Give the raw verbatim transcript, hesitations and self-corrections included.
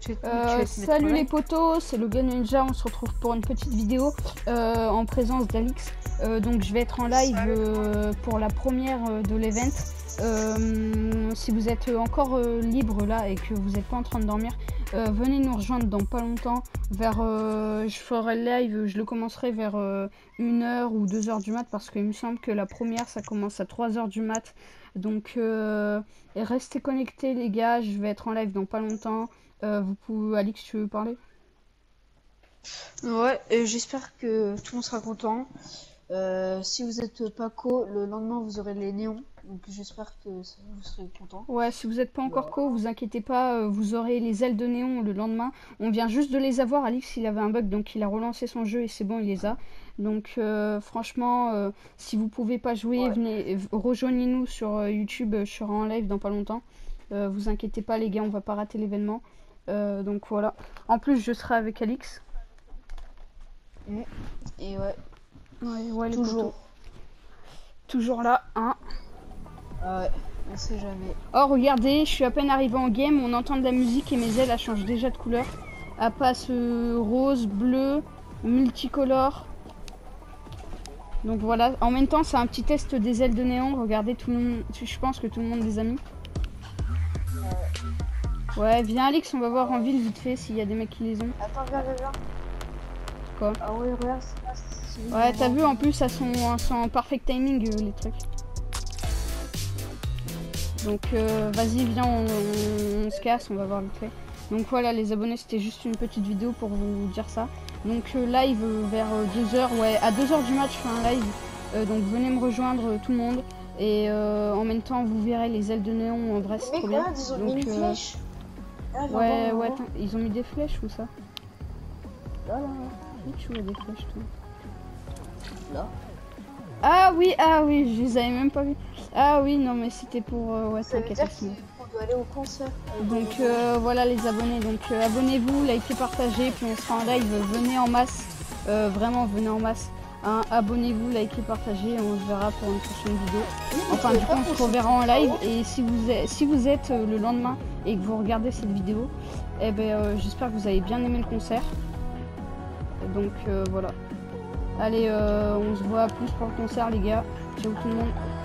tu, tu Euh, salut les potos, c'est Logan Ninja, on se retrouve pour une petite vidéo euh, en présence d'Alix. Euh, donc je vais être en live euh, pour la première euh, de l'event. Euh, si vous êtes encore euh, libre là et que vous n'êtes pas en train de dormir, euh, venez nous rejoindre dans pas longtemps. Vers, euh, je ferai le live, je le commencerai vers euh, une heure ou deux heures du mat parce qu'il me semble que la première ça commence à trois heures du mat. Donc euh, restez connectés les gars, je vais être en live dans pas longtemps. Euh, vous pouvez, Alix, tu veux parler? Ouais, et j'espère que tout le monde sera content. Euh, si vous êtes Paco, le lendemain vous aurez les néons, donc j'espère que vous serez content. Ouais, si vous n'êtes pas encore co, vous inquiétez pas, euh, vous aurez les ailes de néon le lendemain. On vient juste de les avoir. Alix, il avait un bug, donc il a relancé son jeu et c'est bon, il les a. Donc euh, franchement, euh, si vous pouvez pas jouer, Ouais. venez, rejoignez-nous sur euh, YouTube. Je serai en live dans pas longtemps. Euh, vous inquiétez pas les gars, on va pas rater l'événement. Euh, donc voilà. En plus, je serai avec Alix. Mmh. Et ouais. Ouais, ouais, les Toujours. potos. Toujours là, hein. Ah ouais, on sait jamais. Oh regardez, je suis à peine arrivé en game, on entend de la musique et mes ailes elles changent déjà de couleur. Elle passe euh, rose, bleu, multicolore. Donc voilà, en même temps c'est un petit test des ailes de néon. Regardez, tout le monde, je pense que tout le monde les a mis. Ouais, viens Alix, on va voir en ville vite fait s'il y a des mecs qui les ont. Attends, viens, viens, viens. Quoi? Ah ouais, regarde, c'est Ouais, t'as vu en plus, elles sont, elles sont en perfect timing euh, les trucs. Donc euh, vas-y, viens, on, on, on se casse, on va voir vite fait. Donc voilà les abonnés, c'était juste une petite vidéo pour vous dire ça. Donc euh, live euh, vers euh, deux heures, ouais, à deux heures du match je fais un live. Euh, donc venez me rejoindre euh, tout le monde. Et euh, en même temps vous verrez les ailes de néon, en vrai c'est trop bien. Ils ont donc, mis une euh, flèche. Ah, ouais, voir, ouais, voir. ils ont mis des flèches ou ça? Là, là, là. Oui, tu vois des flèches toi. Là. Ah oui, ah oui, je les avais même pas vus. Ah oui, non mais c'était pour... Euh, ouais, Ça veut t'inquiète. dire qu'on doit aller au concert. Donc euh, voilà les abonnés, donc euh, abonnez-vous, likez, partagez, puis on sera en live, venez en masse, euh, vraiment venez en masse, hein. Abonnez-vous, likez, partagez, et on se verra pour une prochaine vidéo. Enfin du coup on se reverra en live, et si vous êtes, si vous êtes euh, le lendemain et que vous regardez cette vidéo, eh ben euh, j'espère que vous avez bien aimé le concert. Donc euh, voilà. Allez, euh, on se voit plus pour le concert les gars, ciao tout le monde.